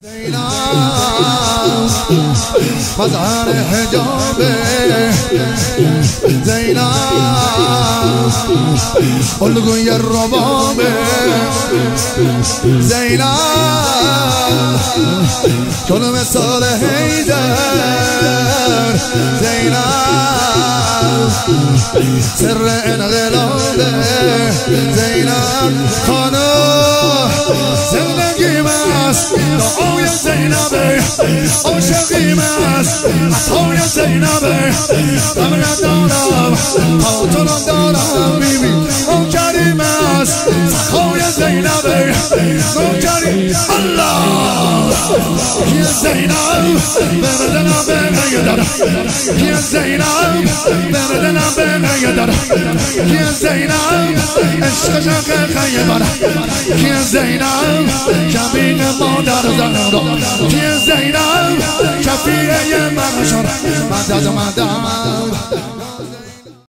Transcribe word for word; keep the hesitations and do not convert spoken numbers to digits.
زینب مظهر حجاب زینب الگوی رباب زینب چون مثال حیدر زینب سر انقلاب زینب خانم زندگی مست دعای زینبه عاشقی مست عطای زینبه غم ندارم خاطرم دارم بیبی نوکری مست سخای زینبه نوکری الله یه زینب بردنم به میدارم یه زینب بردنم به میدارم یه زینب عشق شق خیبر یه زینب شبیه مادر زنم یه زینب شفیه من شد مدد مدد